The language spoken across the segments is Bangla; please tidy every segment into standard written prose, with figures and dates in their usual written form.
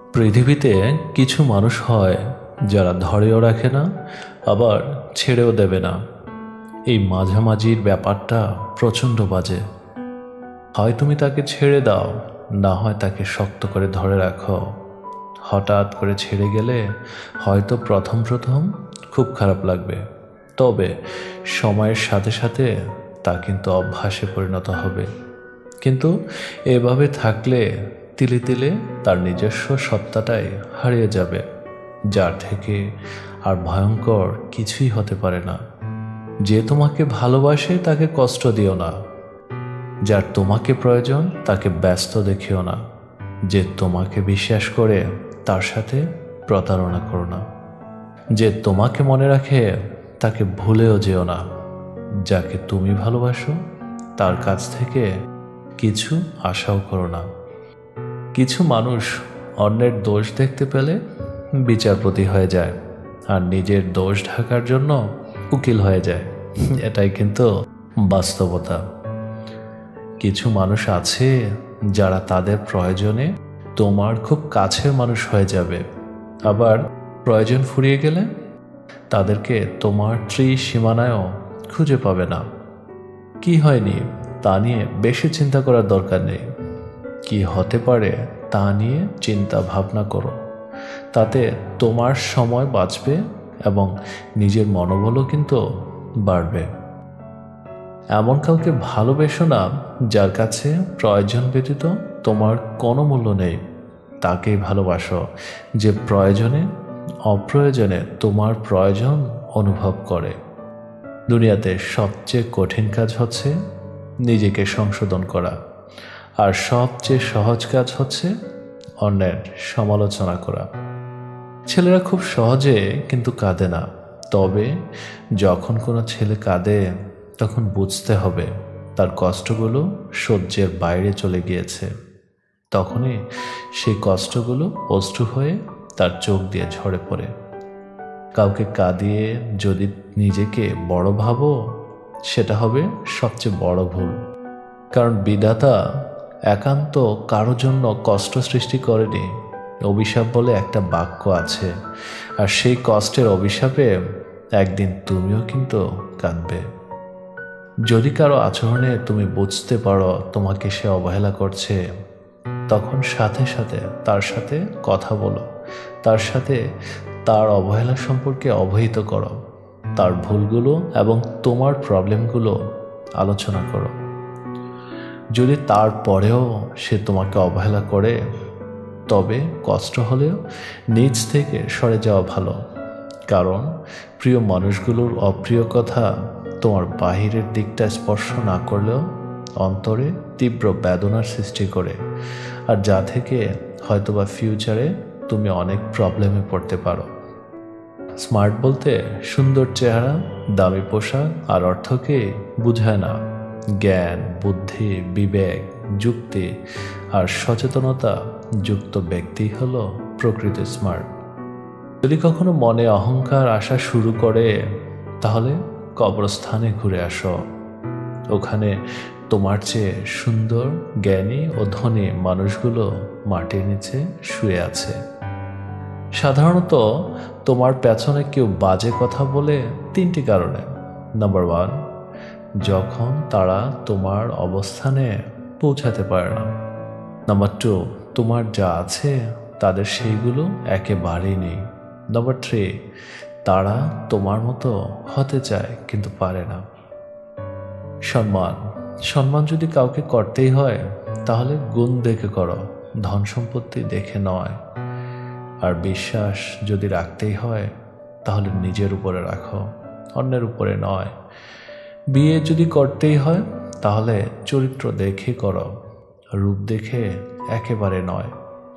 পৃথিবীতে কিছু মানুষ হয় যারা ধরেও রাখে না, আবার ছেড়েও দেবে না। এই মাঝামাঝির ব্যাপারটা প্রচণ্ড বাজে। হয় তুমি তাকে ছেড়ে দাও, না হয় তাকে শক্ত করে ধরে রাখো। হঠাৎ করে ছেড়ে গেলে হয়তো প্রথম প্রথম খুব খারাপ লাগবে, তবে সময়ের সাথে সাথে তা কিন্তু অভ্যাসে পরিণত হবে। কিন্তু এভাবে থাকলে তিলে তিলে তার নিজস্ব সত্তাটাই হারিয়ে যাবে, যার থেকে আর ভয়ঙ্কর কিছুই হতে পারে না। যে তোমাকে ভালোবাসে তাকে কষ্ট দিও না, যার তোমাকে প্রয়োজন তাকে ব্যস্ত দেখিও না, যে তোমাকে বিশ্বাস করে তার সাথে প্রতারণা করো না, যে তোমাকে মনে রাখে তাকে ভুলেও যেও না। যাকে তুমি ভালোবাসো তার কাছ থেকে কিছু আশাও করো না। কিছু মানুষ অন্যের দোষ দেখতে পেলে বিচারপতি হয়ে যায়, আর নিজের দোষ ঢাকার জন্য উকিল হয়ে যায়। এটাই কিন্তু বাস্তবতা। কিছু মানুষ আছে যারা তাদের প্রয়োজনে তোমার খুব কাছের মানুষ হয়ে যাবে, আবার প্রয়োজন ফুরিয়ে গেলে তাদেরকে তোমার ত্রিসীমানায়ও খুঁজে পাবে না। কি হয়নি তা নিয়ে বেশি চিন্তা করার দরকার নেই, কি হতে পারে তা নিয়ে চিন্তা ভাবনা করো। তাতে তোমার সময় বাঁচবে এবং নিজের মনোবলও কিন্তু বাড়বে। এমন কাউকে ভালোবেসো না যার কাছে প্রয়োজন ব্যতীত তোমার কোনো মূল্য নেই। তাকেই ভালোবাসো যে প্রয়োজনে অপ্রয়োজনে তোমার প্রয়োজন অনুভব করে। দুনিয়াতে সবচেয়ে কঠিন কাজ হচ্ছে নিজেকে সংশোধন করা, আর সবচেয়ে সহজ কাজ হচ্ছে অন্যের সমালোচনা করা। ছেলেরা খুব সহজে কিন্তু কাঁদে না, তবে যখন কোনো ছেলে কাঁদে তখন বুঝতে হবে তার কষ্টগুলো সহ্যের বাইরে চলে গিয়েছে। তখনই সেই কষ্টগুলো অশ্রু হয়ে তার চোখ দিয়ে ঝরে পড়ে। কাউকে কাঁদিয়ে যদি নিজেকে বড় ভাবো, সেটা হবে সবচেয়ে বড় ভুল। কারণ বিধাতা একান্ত কারোর জন্য কষ্ট সৃষ্টি করেনি। অভিশাপ বলে একটা বাক্য আছে, আর সেই কষ্টের অভিশাপে একদিন তুমিও কিন্তু কাঁদবে। যদি কারো আচরণে তুমি বুঝতে পারো তোমাকে সে অবহেলা করছে, তখন সাথে সাথে তার সাথে কথা বলো, তার সাথে তার অবহেলা সম্পর্কে অবহিত করো, তার ভুলগুলো এবং তোমার প্রবলেমগুলো আলোচনা করো। যদি তারপরেও সে তোমাকে অবহেলা করে, তবে কষ্ট হলেও নিজ থেকে সরে যাওয়া ভালো। কারণ প্রিয় মানুষগুলোর অপ্রিয় কথা তোমার বাহিরের দিকটা স্পর্শ না করলেও অন্তরে তীব্র বেদনার সৃষ্টি করে, আর যা থেকে হয়তোবা ফিউচারে তুমি অনেক প্রবলেমে পড়তে পারো। স্মার্ট বলতে সুন্দর চেহারা, দামি পোশাক আর অর্থকে বুঝায় না। জ্ঞান, বুদ্ধি, বিবেক, যুক্তি আর সচেতনতা যুক্ত ব্যক্তি হলো প্রকৃত স্মার্ট। যদি কখনো মনে অহংকার আসা শুরু করে, তাহলে কবরস্থানে ঘুরে আসো। ওখানে তোমার চেয়ে সুন্দর, জ্ঞানী ও ধনী মানুষগুলো মাটির নিচে শুয়ে আছে। সাধারণত তোমার পেছনে কেউ বাজে কথা বলে তিনটি কারণে। নাম্বার 1, যখন তারা তোমার অবস্থানে পৌঁছাতে পারে না। নাম্বার 2, তোমার যা আছে তাদের সেইগুলো একেবারেই নেই। নাম্বার 3, তারা তোমার মতো হতে চায় কিন্তু পারে না। সম্মান যদি কাউকে করতেই হয়, তাহলে গুণ দেখে করো, ধন সম্পত্তি দেখে নয়। আর বিশ্বাস যদি রাখতেই হয়, তাহলে নিজের উপরে রাখো, অন্যের উপরে নয়। বিয়ে যদি করতেই হয়, তাহলে চরিত্র দেখে করো, রূপ দেখে একেবারে নয়।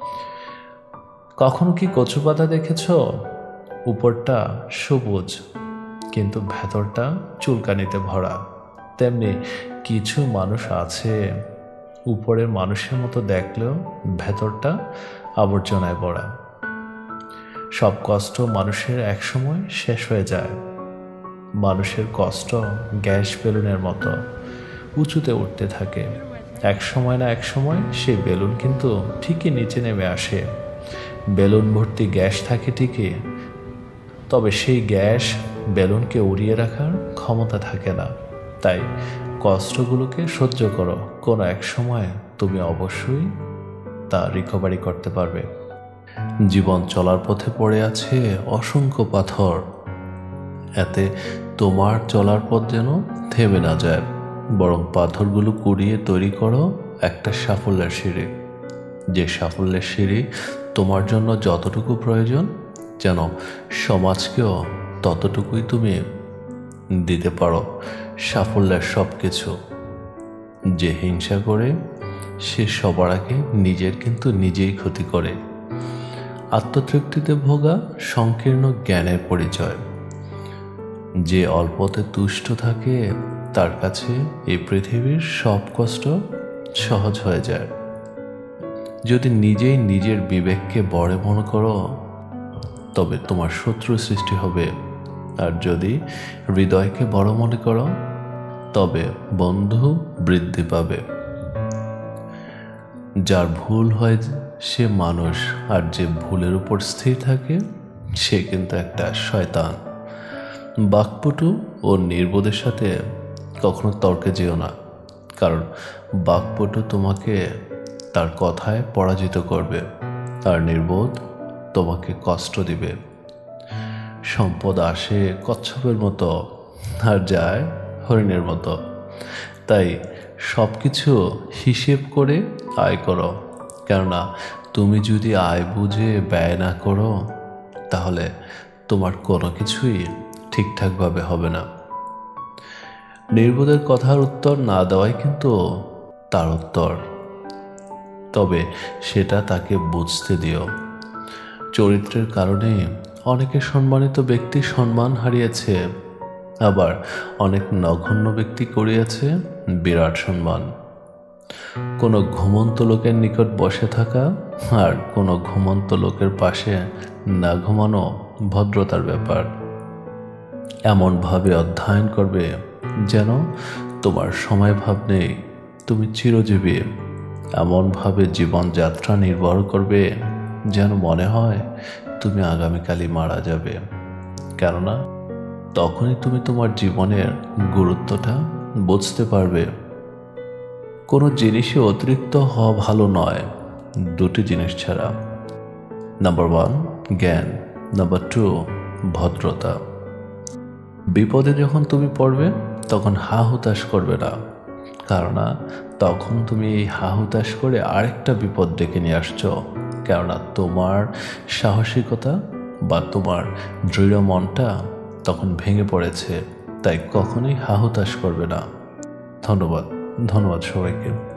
কখনো কি কচু পাতা দেখেছ? উপরটা সবুজ কিন্তু ভেতরটা চুলকানিতে ভরা। তেমনি কিছু মানুষ আছে, উপরের মানুষের মতো দেখলেও ভেতরটা আবর্জনায় ভরা। সব কষ্ট মানুষের একসময় শেষ হয়ে যায়। মানুষের কষ্ট গ্যাস বেলুনের মতো উঁচুতে উঠতে থাকে। এক সময় না এক সময় সেই বেলুন কিন্তু ঠিকই নিচে নেমে আসে। বেলুন ভর্তি গ্যাস থাকে ঠিকই, তবে সেই গ্যাস বেলুনকে উড়িয়ে রাখার ক্ষমতা থাকে না। তাই কষ্টগুলোকে সহ্য করো, কোনো এক সময় তুমি অবশ্যই তা রিকভারি করতে পারবে। জীবন চলার পথে পড়ে আছে অসংখ্য পাথর, এতে তোমার চলার পথ যেন থেমে না যায়, বরং পাথরগুলো কুড়িয়ে তৈরি করো একটা সাফল্যের সিঁড়ি। যে সাফল্যের সিঁড়ি তোমার জন্য যতটুকু প্রয়োজন, যেন সমাজকেও ততটুকুই তুমি দিতে পারো সাফল্যের সব কিছু। যে হিংসা করে সে সবার আগে নিজের কিন্তু নিজেই ক্ষতি করে। আত্মতৃপ্তিতে ভোগা সংকীর্ণ জ্ঞানের পরিচয়। যে অল্পতে তুষ্ট থাকে তার কাছে এই পৃথিবীর সব কষ্ট সহজ হয়ে যায়। যদি নিজেই নিজের বিবেককে বড় মনে করো তবে তোমার শত্রু সৃষ্টি হবে, আর যদি হৃদয়কে বড় মনে করো তবে বন্ধু বৃদ্ধি পাবে। যার ভুল হয় সে মানুষ, আর যে ভুলের উপর স্থির থাকে সে কিন্তু একটা শয়তান। বাকপটু ও নির্বোধের সাথে কখনো তর্কে যেও না, কারণ বাকপটু তোমাকে তার কথায় পরাজিত করবে, আর নির্বোধ তোমাকে কষ্ট দিবে। সম্পদ আসে কচ্ছপের মতো আর যায় হরিণের মতো, তাই সব কিছু হিসেব করে আয় করো, কেননা তুমি যদি আয় বুঝে ব্যয় না করো তাহলে তোমার কোনো কিছুই ঠিকঠাকভাবে হবে না। নির্বোধের কথার উত্তর না দেওয়াই কিন্তু তার উত্তর, তবে সেটা তাকে বুঝতে দিও। চরিত্রের কারণে অনেকে সম্মানিত ব্যক্তি সম্মান হারিয়েছে, আবার অনেক নগণ্য ব্যক্তি করিয়েছে বিরাট সম্মান। কোনো ঘুমন্ত লোকের নিকট বসে থাকা আর কোনো ঘুমন্ত লোকের পাশে না ঘুমানো ভদ্রতার ব্যাপার। এমনভাবে অধ্যয়ন করবে যেন তোমার সময় ভাব নেই, তুমি চিরজীবী। এমনভাবে জীবনযাত্রা নির্ভর করবে যেন মনে হয় তুমি আগামীকালই মারা যাবে, কেননা তখনই তুমি তোমার জীবনের গুরুত্বটা বুঝতে পারবে। কোনো জিনিসে অতিরিক্ত হওয়া ভালো নয়, দুটি জিনিস ছাড়া। নাম্বার 1 জ্ঞান, নাম্বার 2 ভদ্রতা। বিপদে যখন তুমি পড়বে তখন হা হুতাশ করবে না, কেননা তখন তুমি এই হা হুতাশ করে আরেকটা বিপদ ডেকে নিয়ে আসছো, কেননা তোমার সাহসিকতা বা তোমার দৃঢ় মনটা তখন ভেঙে পড়েছে। তাই কখনোই হা হুতাশ করবে না। ধন্যবাদ সবাইকে।